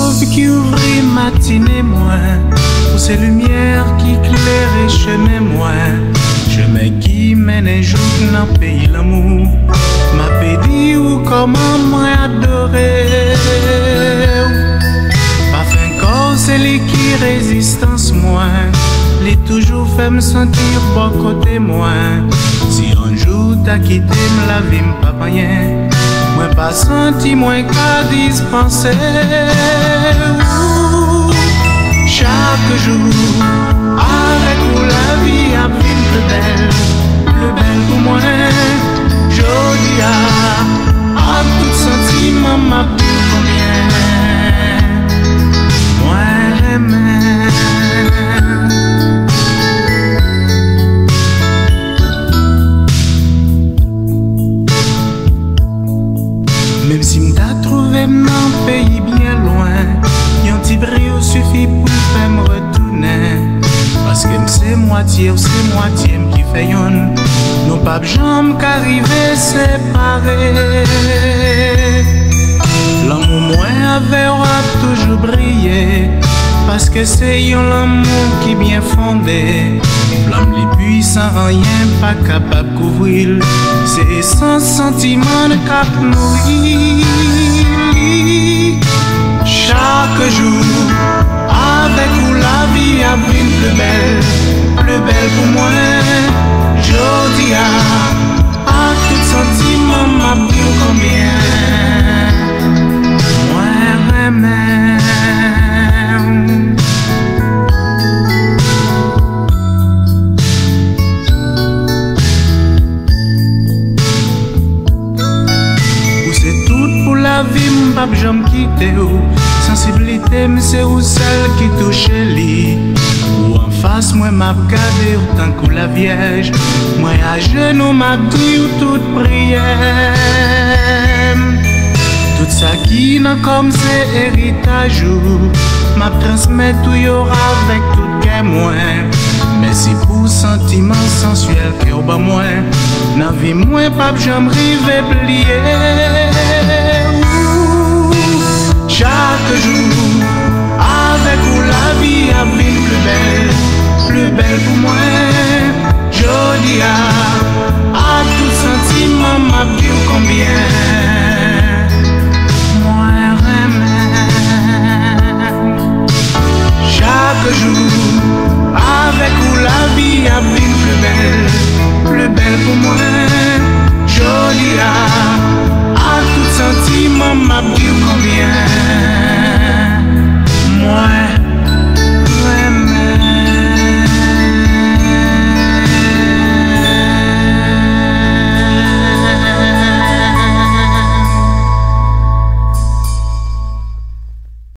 L'aube qui ouvrit matinée moins, pour ces lumières qui éclairaient chemin moins, chemin qui mène jour dans le pays l'amour, m'a pédit ou comment moi adorer. Pas fin corps c'est lui qui résistance moins, les toujours fait me sentir bon côté moins. Si un jour t'as quitté la vie m'pas rien, moi pas senti moins qu'à dispenser. Chaque jour avec vous la vie a pris plus belle pour moi. J'odie à tout sentiment m'a pris combien moi remède. Même si m't'a trouvé dans un pays bien loin, yon petit brio suffit pour faire me retourner. Parce que c'est moitié ou c'est moitié qui fait yon, non pas jambe qu'arriver séparés. L'amour moins avec toujours brillé, parce que c'est yon l'amour qui bien fondé. Flamme les puissants, rien pas capable couvrir, c'est sans sentiment de cap nourrir. Chaque jour avec vous la vie a pris plus belle pour moi. J'odie à tout sentiment m'a pris combien moi remède. La vie m'pa j'aime quitter ou sensibilité c'est ou celle qui touche li. Ou en face moi m'a regardé autant que la vierge, moi à genoux m'a dit ou toute prière. Tout ça qui n'a comme c'est héritage ou m'a transmet tout y aura avec tout qu'est moi. Mais si pour sentiment sensuel que au bas moi, n'a vie moi pas j'aime rive plier. Chaque jour avec vous la vie a pris plus belle pour moi. J'odie à tout sentiment m'a pris combien